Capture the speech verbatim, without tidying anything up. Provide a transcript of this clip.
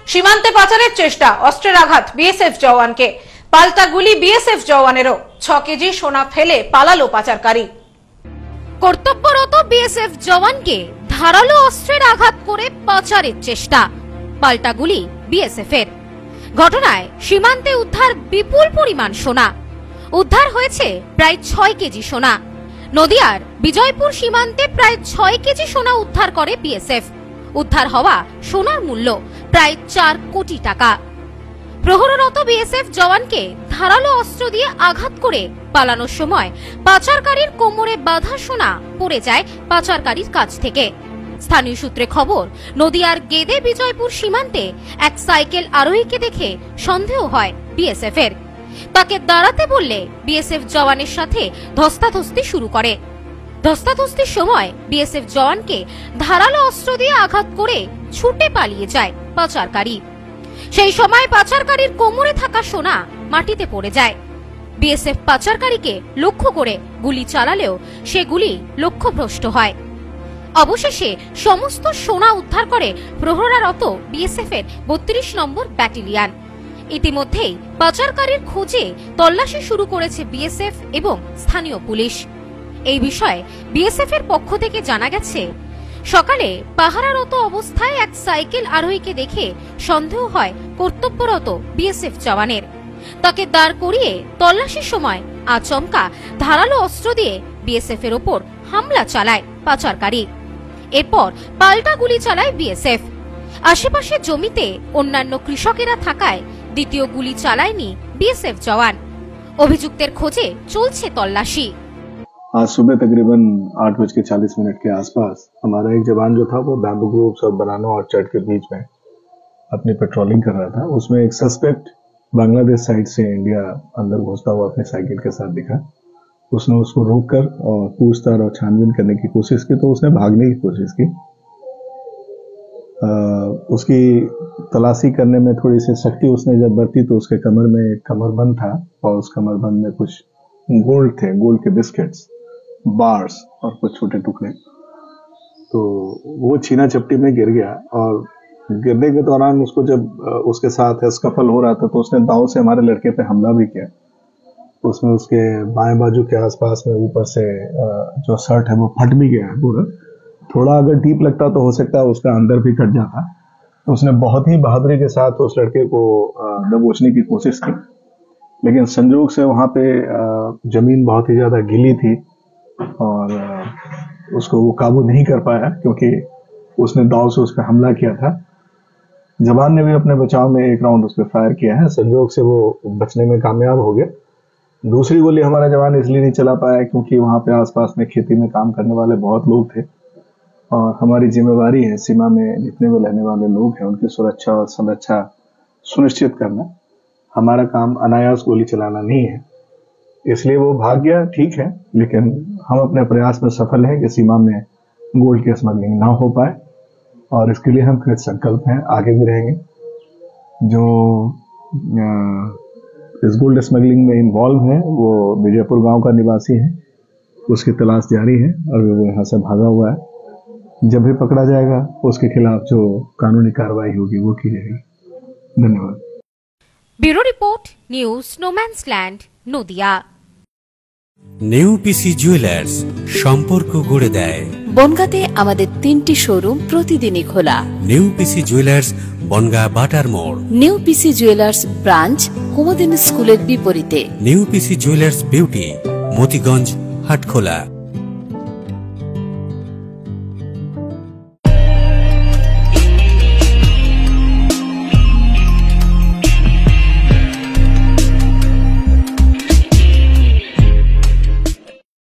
সীমান্তে পাচারের চেষ্টা, অস্ত্রের আঘাত বিএসএফ জওয়ানকে। পাল্টা গুলি বিএসএফ জওয়ানেরও। ছ কেজি সোনা ফেলে পালালো পাচারকারী। কর্তব্যরত বিএসএফ জওয়ানকে ধারালো অস্ত্রের আঘাত করে পাচারের চেষ্টা, পাল্টা গুলি বিএসএফ এর। ঘটনায় সীমান্তে উদ্ধার বিপুল পরিমাণ সোনা। উদ্ধার হয়েছে প্রায় ছয় কেজি সোনা। নদিয়ার বিজয়পুর সীমান্তে প্রায় ছয় কেজি সোনা উদ্ধার করে বিএসএফ। উদ্ধার হওয়া সোনার মূল্য প্রায় চার কোটি টাকা। প্রহররত বিএসএফ জওয়ানকে ধারালো অস্ত্র দিয়ে আঘাত করে পালানোর সময় পাচারকারীর কোমরে বাঁধা সোনা পড়ে যায় পাচারকারীর কাছ থেকে। স্থানীয় সূত্রে খবর, নদিয়ার গেদে বিজয়পুর সীমান্তে এক সাইকেল আরোহীকে দেখে সন্দেহ হয় বিএসএফ এর। তাকে দাঁড়াতে বললে বিএসএফ জওয়ানের সাথে ধস্তাধস্তি শুরু করে। ধস্তাধস্তির সময় বিএসএফ জওয়ানকে ধারালো অস্ত্র দিয়ে আঘাত করে ছুটে পালিয়ে যায় পাচারকারী। সেই সময় পাচারকারীর কোমরে থাকা সোনা মাটিতে পড়ে যায়। বিএসএফ পাচারকারীকে লক্ষ্য করে গুলি চালালেও সে গুলি লক্ষ্যভ্রষ্ট হয়। অবশেষে সমস্ত সোনা উদ্ধার করে প্রহরারত বিএসএফ এর বত্রিশ নম্বর ব্যাটালিয়ন। ইতিমধ্যেই পাচারকারীর খোঁজে তল্লাশি শুরু করেছে বিএসএফ এবং স্থানীয় পুলিশ। এই বিষয়ে বিএসএফ এর পক্ষ থেকে জানা গেছে, সকালে পাহারারত অবস্থায় এক সাইকেল আরোহীকে দেখে সন্দেহ হয় কর্তব্যরত বিএসএফ জওয়ানের। তাকে দাঁড় করিয়ে তল্লাশির সময় আচমকা ধারালো অস্ত্র দিয়ে বিএসএফ এর ওপর হামলা চালায় পাচারকারী। এরপর পাল্টা গুলি চালায় বিএসএফ। আশেপাশে জমিতে অন্যান্য কৃষকেরা থাকায় দ্বিতীয় গুলি চালায়নি বিএসএফ জওয়ান। অভিযুক্তের খোঁজে চলছে তল্লাশি। आज सुबह तकरीबन आठ बज के चालीस मिनट के आसपास हमारा एक जवान जो था वो बैम्बू ग्रुप्स और बनाना और चट के बीच में अपनी पेट्रोलिंग कर रहा था। उसमें एक सस्पेक्ट बांग्लादेश साइड से इंडिया अंदर घुसता हुआ अपनी साइकिल के साथ दिखा। उसने उसको रोककर और पूछताछ और छानबीन करने की कोशिश की, तो उसने भागने की कोशिश की। आ, उसकी तलाशी करने में थोड़ी सी सख्ती उसने जब बरती तो उसके कमर में एक कमरबंद था और उस कमरबंद में कुछ गोल्ड थे, गोल्ड के बिस्किट्स, बार्स और कुछ छोटे टुकड़े। तो वो छीना चपटी में गिर गया और गिरने के दौरान उसको जब उसके साथ स्कफल हो रहा था तो उसने दाव से हमारे लड़के पे हमला भी किया। उसमें उसके बाएं बाजू के आसपास में ऊपर से जो शर्ट है वो फट भी गया है पूरा। थोड़ा अगर डीप लगता तो हो सकता है उसका अंदर भी कट जाता। तो उसने बहुत ही बहादुरी के साथ उस लड़के को दबोचने की कोशिश की, लेकिन संजोग से वहां पे जमीन बहुत ही ज्यादा गीली थी और उसको वो काबू नहीं कर पाया, क्योंकि उसने दाव से उस पर हमला किया था। जवान ने भी अपने बचाव में एक राउंड उस पर फायर किया है। संजोग से वो बचने में कामयाब हो गया। दूसरी गोली हमारा जवान इसलिए नहीं चला पाया क्योंकि वहां पे आसपास में खेती में काम करने वाले बहुत लोग थे और हमारी जिम्मेवारी है सीमा में जितने भी रहने वाले लोग हैं उनकी सुरक्षा और संरक्षा सुनिश्चित करना। हमारा काम अनायास गोली चलाना नहीं है, इसलिए वो भाग गया, ठीक है, लेकिन हम अपने प्रयास में सफल हैं कि सीमा में गोल्ड की स्मगलिंग ना हो पाए और इसके लिए हम कृत संकल्प हैं, आगे भी रहेंगे। जो इस गोल्ड स्मगलिंग में इन्वॉल्व है वो विजयपुर गांव का निवासी है, उसकी तलाश जारी है और वो यहाँ से भागा हुआ है। जब भी पकड़ा जाएगा उसके खिलाफ जो कानूनी कार्रवाई होगी वो की जाएगी। धन्यवाद। ব্যুরো রিপোর্ট, নিউজ স্নোম্যান্সল্যান্ড, নদিয়া। নেউপিসি জুয়েলার্স, সম্পর্ক গড়ে দেয়। বনগাঁতে আমাদের তিনটি শোরুম প্রতিদিনই খোলা। নেউপিসি জুয়েলার্স, বনগাঁ বাটার মোড়। নেউপিসি জুয়েলার্স ব্রাঞ্চ কুমুদিনী স্কুলের বিপরীতে। নেউপিসি জুয়েলার্স বিউটি, মতিগঞ্জ, হাটখোলা।